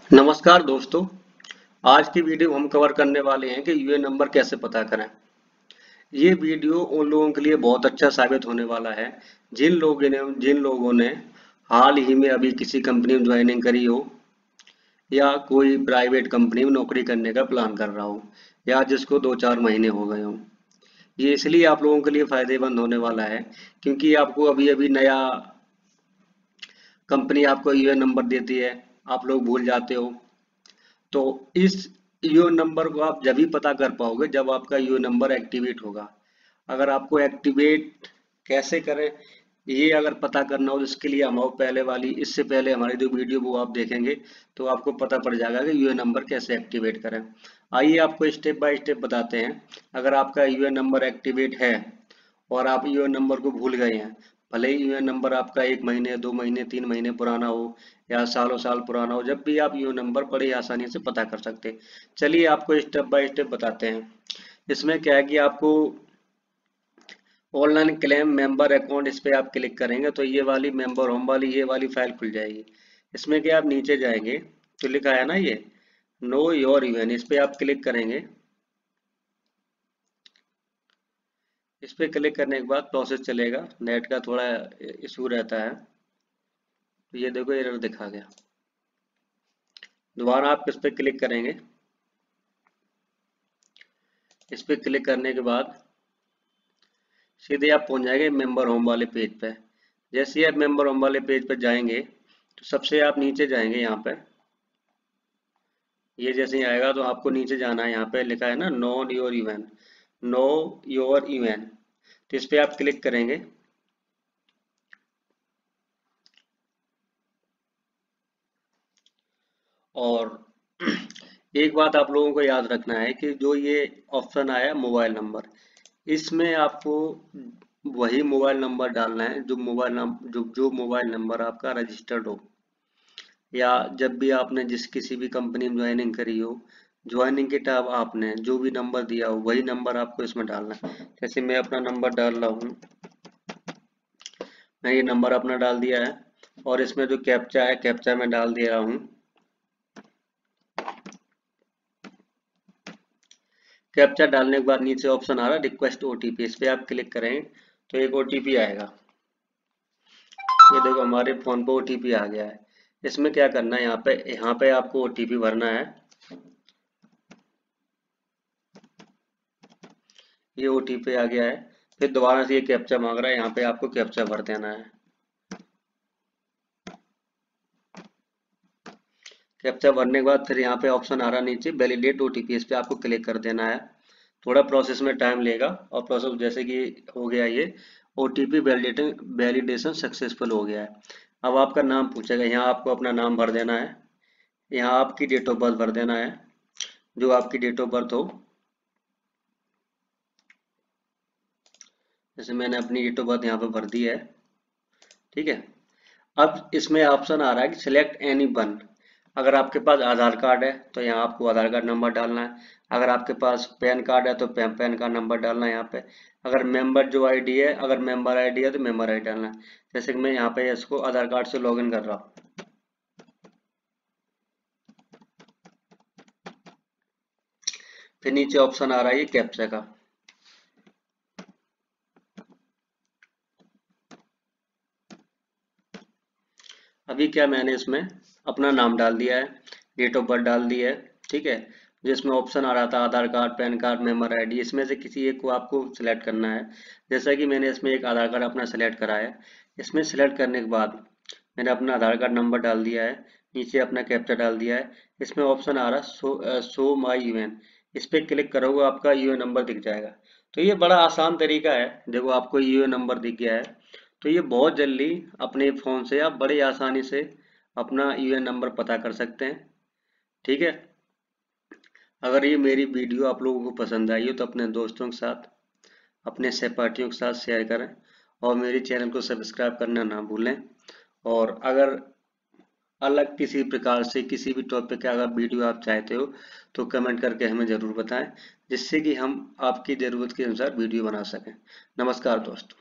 नमस्कार दोस्तों। आज की वीडियो हम कवर करने वाले हैं कि यूएएन नंबर कैसे पता करें। ये वीडियो उन लोगों के लिए बहुत अच्छा साबित होने वाला है जिन लोगों ने हाल ही में अभी किसी कंपनी में ज्वाइनिंग करी हो या कोई प्राइवेट कंपनी में नौकरी करने का प्लान कर रहा हो या जिसको 2-4 महीने हो गए हो। ये इसलिए आप लोगों के लिए फायदेमंद होने वाला है क्योंकि आपको अभी अभी नया कंपनी आपको यूएएन नंबर देती है, आप लोग भूल जाते हो। तो इस यूएन नंबर को आप जब ही पता कर पाओगे जब आपका यूएन नंबर एक्टिवेट होगा। अगर आपको एक्टिवेट कैसे करें ये अगर पता करना हो तो इसके लिए हम पहले वाली इससे पहले हमारी जो वीडियो वो आप देखेंगे तो आपको पता पड़ जाएगा कि यूएन नंबर कैसे एक्टिवेट करें। आइए आपको स्टेप बाय स्टेप बताते हैं। अगर आपका यूएन नंबर एक्टिवेट है और आप यूएन नंबर को भूल गए हैं, भले ही यूएन नंबर आपका 1 महीने 2 महीने 3 महीने पुराना हो या सालों साल पुराना हो, जब भी आप यूएन नंबर बड़ी आसानी से पता कर सकते हैं। चलिए आपको स्टेप बाय स्टेप बताते हैं। इसमें क्या है कि आपको ऑनलाइन क्लेम मेंबर अकाउंट इस पे आप क्लिक करेंगे तो ये वाली मेंबर होम वाली ये वाली फाइल खुल जाएगी। इसमें क्या आप नीचे जाएंगे तो लिखा है ना ये नो योर यूएन, इस पे आप क्लिक करेंगे। इस पे क्लिक करने के बाद प्रोसेस चलेगा, नेट का थोड़ा इशू रहता है। तो ये देखो एरर दिखा गया। दोबारा आप इस पे क्लिक करेंगे। इस पे क्लिक करने के बाद सीधे आप पहुंच जाएंगे मेंबर होम वाले पेज पे। जैसे ही आप मेंबर होम वाले पेज पे जाएंगे तो सबसे आप नीचे जाएंगे। यहाँ पे ये जैसे ही आएगा तो आपको नीचे जाना है। यहाँ पे लिखा है ना know your UAN, know your UAN, तो इस पे आप क्लिक करेंगे। और एक बात आप लोगों को याद रखना है कि जो ये ऑप्शन आया मोबाइल नंबर, इसमें आपको वही मोबाइल नंबर डालना है जो मोबाइल नंबर आपका रजिस्टर्ड हो या जब भी आपने किसी भी कंपनी में ज्वाइनिंग करी हो, ज्वाइनिंग के टाइम आपने जो भी नंबर दिया हो वही नंबर आपको इसमें डालना है। जैसे मैं अपना नंबर डाल रहा हूँ, मैं ये नंबर अपना डाल दिया है और इसमें जो कैप्चा है कैप्चा मैं डाल दे रहा हूँ। कैप्चा डालने के बाद नीचे ऑप्शन आ रहा है रिक्वेस्ट ओटीपी, इस पे आप क्लिक करेंगे तो एक ओटीपी आएगा। ये देखो हमारे फोन पे ओटीपी आ गया है। इसमें क्या करना है, यहाँ पे आपको ओटीपी भरना है। ये ओटीपी आ गया है। फिर दोबारा से ये कैप्चा मांग रहा है, यहाँ पे आपको कैप्चा भर देना है। कैप्चा भरने के बाद फिर यहाँ पे ऑप्शन आ रहा है नीचे वैलिडेट ओटीपी, इस पे आपको क्लिक कर देना है। थोड़ा प्रोसेस में टाइम लेगा और प्रोसेस जैसे कि हो गया, ये ओटीपी वैलिडेशन सक्सेसफुल हो गया है। अब आपका नाम पूछेगा, यहाँ आपको अपना नाम भर देना है। यहाँ आपकी डेट ऑफ बर्थ भर देना है, जो आपकी डेट ऑफ बर्थ हो। जैसे मैंने अपनी डेट ऑफ बर्थ यहाँ पे भर दी है, ठीक है। अब इसमें ऑप्शन आ रहा है कि सिलेक्ट एनी वन। अगर आपके पास आधार कार्ड है तो यहाँ आपको आधार कार्ड नंबर डालना है। अगर आपके पास पैन कार्ड है तो पैन कार्ड नंबर डालना है यहाँ पे। अगर मेंबर आईडी है तो मेंबर आईडी डालना है। जैसे कि मैं यहाँ पे इसको आधार कार्ड से लॉगिन कर रहा हूँ। फिर नीचे ऑप्शन आ रहा है ये कैप्चा का। अभी क्या मैंने इसमें अपना नाम डाल दिया है, डेट ऑफ बर्थ डाल दी है, ठीक है। जिसमें ऑप्शन आ रहा था Aadhaar card PAN card member ID, इसमें से किसी एक को आपको सिलेक्ट करना है। जैसा कि मैंने इसमें एक आधार कार्ड अपना सेलेक्ट करा है। इसमें सेलेक्ट करने के बाद मैंने अपना आधार कार्ड नंबर डाल दिया है, नीचे अपना कैप्चा डाल दिया है। इसमें ऑप्शन आ रहा है शो माई यूएन, इस पर क्लिक करोगे आपका यूएन नंबर दिख जाएगा। तो ये बड़ा आसान तरीका है। देखो आपको यूएन नंबर दिख गया है, तो ये बहुत जल्दी अपने फ़ोन से आप बड़ी आसानी से अपना यूएन नंबर पता कर सकते हैं, ठीक है। अगर ये मेरी वीडियो आप लोगों को पसंद आई हो तो अपने दोस्तों के साथ अपने सहपाठियों के साथ शेयर करें और मेरे चैनल को सब्सक्राइब करना ना भूलें। और अगर अलग किसी प्रकार से किसी भी टॉपिक का अगर वीडियो आप चाहते हो तो कमेंट करके हमें ज़रूर बताएं, जिससे कि हम आपकी ज़रूरत के अनुसार वीडियो बना सकें। नमस्कार दोस्तों।